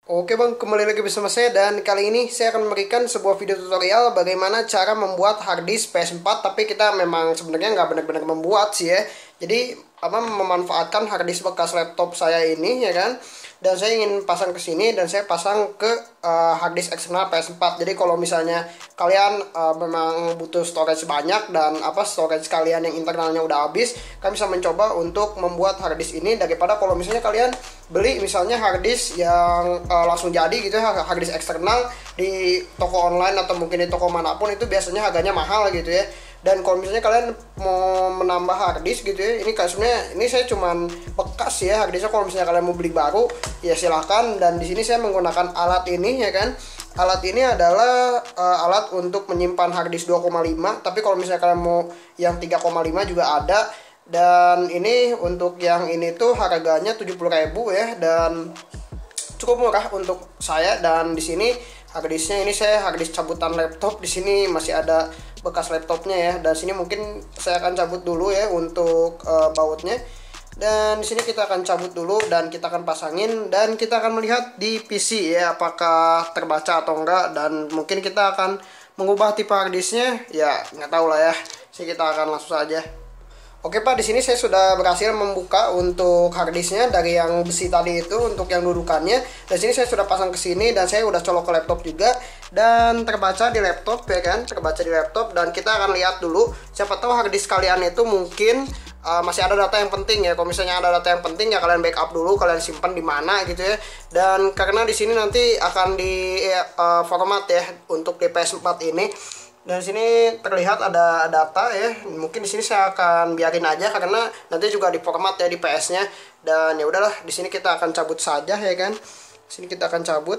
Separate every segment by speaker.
Speaker 1: Oke bang, kembali lagi bersama saya dan kali ini saya akan memberikan sebuah video tutorial bagaimana cara membuat harddisk PS4, tapi kita memang sebenarnya nggak benar-benar membuat sih ya. Jadi memanfaatkan harddisk bekas laptop saya ini ya kan. Dan saya ingin pasang ke sini dan saya pasang ke harddisk eksternal PS4. Jadi kalau misalnya kalian memang butuh storage banyak dan storage kalian yang internalnya udah habis, kalian bisa mencoba untuk membuat harddisk ini daripada kalau misalnya kalian beli misalnya harddisk yang langsung jadi gitu ya, harddisk eksternal di toko online atau mungkin di toko manapun itu biasanya harganya mahal gitu ya. Dan kalau misalnya kalian mau menambah harddisk gitu ya, ini sebenarnya ini saya cuman bekas ya harddisknya. Kalau misalnya kalian mau beli baru ya silahkan. Dan di sini saya menggunakan alat ini ya kan. Alat ini adalah alat untuk menyimpan harddisk 2,5, tapi kalau misalnya kalian mau yang 3,5 juga ada. Dan ini untuk yang ini tuh harganya 70.000 ya, dan cukup murah untuk saya. Dan di sini harddisknya ini saya harddisk cabutan laptop, di sini masih ada bekas laptopnya ya. Dan sini mungkin saya akan cabut dulu ya untuk bautnya. Dan di sini kita akan cabut dulu dan kita akan pasangin dan kita akan melihat di PC ya apakah terbaca atau enggak, dan mungkin kita akan mengubah tipe harddisknya ya, nggak tahu lah ya. Jadi kita akan langsung saja. Oke Pak, di sini saya sudah berhasil membuka untuk harddisknya dari yang besi tadi itu untuk yang dudukannya. Dan sini saya sudah pasang ke sini dan saya udah colok ke laptop juga dan terbaca di laptop ya kan, terbaca di laptop. Dan kita akan lihat dulu, siapa tahu harddisk kalian itu mungkin masih ada data yang penting ya. Kalau misalnya ada data yang penting ya kalian backup dulu, kalian simpan di mana gitu ya. Dan karena di sini nanti akan di format ya untuk di PS4 ini. Dan sini terlihat ada data ya. Mungkin di sini saya akan biarin aja karena nanti juga di format ya di PS-nya. Dan ya udahlah, di sini kita akan cabut saja ya kan. Di sini kita akan cabut.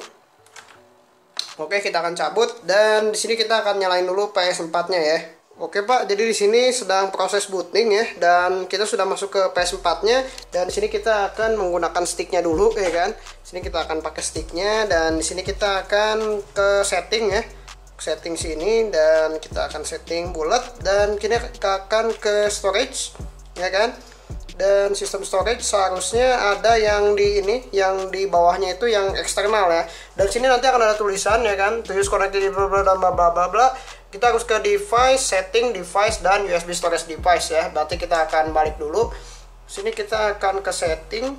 Speaker 1: Oke, kita akan cabut dan di sini kita akan nyalain dulu PS4-nya ya. Oke Pak, jadi di sini sedang proses booting ya, dan kita sudah masuk ke PS4-nya. Dan di sini kita akan menggunakan sticknya dulu ya kan. Di sini kita akan pakai sticknya dan di sini kita akan ke setting ya. Setting sini dan kita akan setting bulat dan kita akan ke storage ya kan. Dan sistem storage seharusnya ada yang di ini, yang di bawahnya itu yang eksternal ya. Dan sini nanti akan ada tulisan ya kan, to use connected bla bla bla bla bla. Kita harus ke device, setting device dan USB storage device ya. Berarti kita akan balik dulu. Sini kita akan ke setting.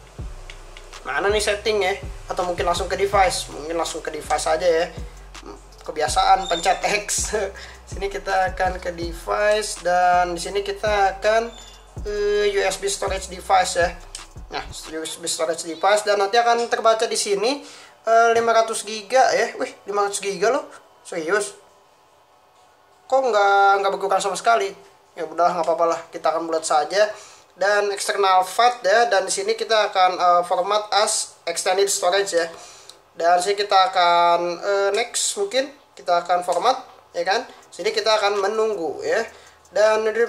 Speaker 1: Mana nih setting ya? Atau mungkin langsung ke device? Mungkin langsung ke device aja ya. Kebiasaan pencet X. Sini kita akan ke device dan di sini kita akan USB storage device ya. Nah, USB storage device dan nanti akan terbaca di sini 500 GB ya. Wih, 500 GB loh. Serius. Kok nggak berkurang sama sekali? Ya udah, nggak apa-apa lah. Kita akan bulat saja. Dan external FAT ya, dan di sini kita akan format as extended storage ya. Dan sini kita akan next, mungkin kita akan format ya kan. Sini kita akan menunggu ya. Dan di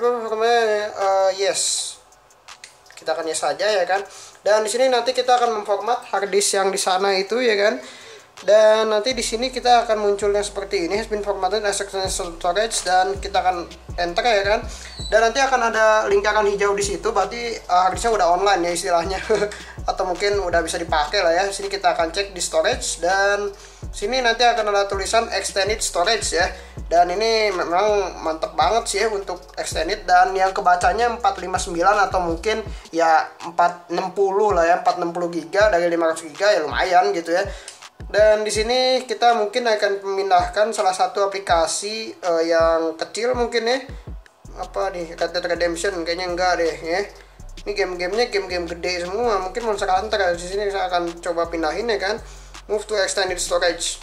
Speaker 1: yes. Kita akan yes saja ya kan. Dan di sini nanti kita akan memformat harddisk yang di sana itu ya kan. Dan nanti di sini kita akan munculnya seperti ini, has been formatted as external storage, dan kita akan enter ya kan. Dan nanti akan ada lingkaran hijau di situ, berarti harddisknya udah online ya istilahnya. Atau mungkin udah bisa dipakai lah ya. Sini kita akan cek di storage dan sini nanti akan ada tulisan extended storage ya. Dan ini memang mantep banget sih ya untuk extended, dan yang kebacanya 459 atau mungkin ya 460 lah ya, 460 GB dari 500 GB ya lumayan gitu ya. Dan di sini kita mungkin akan memindahkan salah satu aplikasi yang kecil mungkin ya. Apa nih, Red Dead Redemption kayaknya enggak deh ya. Ini game-gamenya game-game gede semua, mungkin Monster Hunter. Di sini saya akan coba pindahin ya kan. Move to extended storage.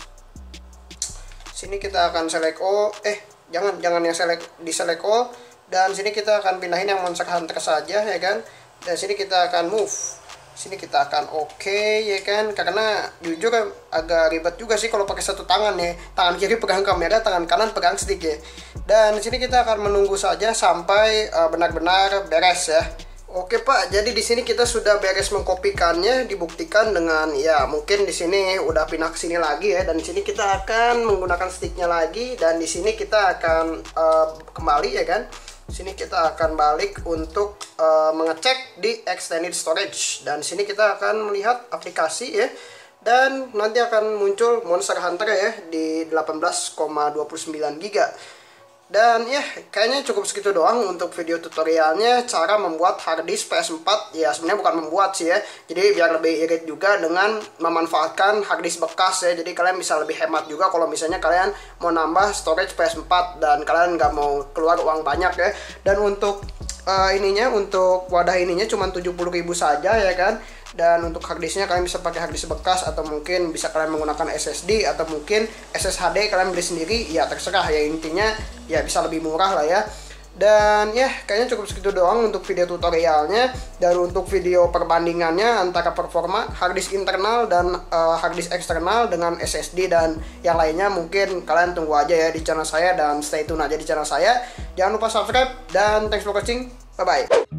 Speaker 1: Sini kita akan select all, jangan yang di select all. Dan sini kita akan pindahin yang Monster Hunter saja ya kan. Dan sini kita akan move. Sini kita akan oke ya kan, karena jujur agak ribet juga sih kalau pakai satu tangan ya. Tangan kiri pegang kamera, tangan kanan pegang stick ya. Dan di sini kita akan menunggu saja sampai benar-benar beres ya. Oke Pak, jadi di sini kita sudah beres mengkopikannya, dibuktikan dengan ya mungkin di sini udah pindah ke sini lagi ya. Dan di sini kita akan menggunakan sticknya lagi dan di sini kita akan kembali ya kan. Sini kita akan balik untuk mengecek di extended storage, dan sini kita akan melihat aplikasi ya. dan nanti akan muncul Monster Hunter ya di 18,29 GB. Dan ya kayaknya cukup segitu doang untuk video tutorialnya cara membuat harddisk PS4. Ya sebenarnya bukan membuat sih ya, jadi biar lebih irit juga dengan memanfaatkan harddisk bekas ya. Jadi kalian bisa lebih hemat juga kalau misalnya kalian mau nambah storage PS4 dan kalian nggak mau keluar uang banyak ya. Dan untuk untuk wadah ininya cuma 70.000 saja ya kan. Dan untuk harddisknya kalian bisa pakai harddisk bekas, atau mungkin bisa kalian menggunakan SSD, atau mungkin SSHD kalian beli sendiri, ya terserah ya, intinya ya bisa lebih murah lah ya. Dan ya kayaknya cukup segitu doang untuk video tutorialnya. Dan untuk video perbandingannya antara performa harddisk internal dan harddisk eksternal dengan SSD dan yang lainnya, mungkin kalian tunggu aja ya di channel saya dan stay tune aja di channel saya. Jangan lupa subscribe dan thanks for watching, bye bye.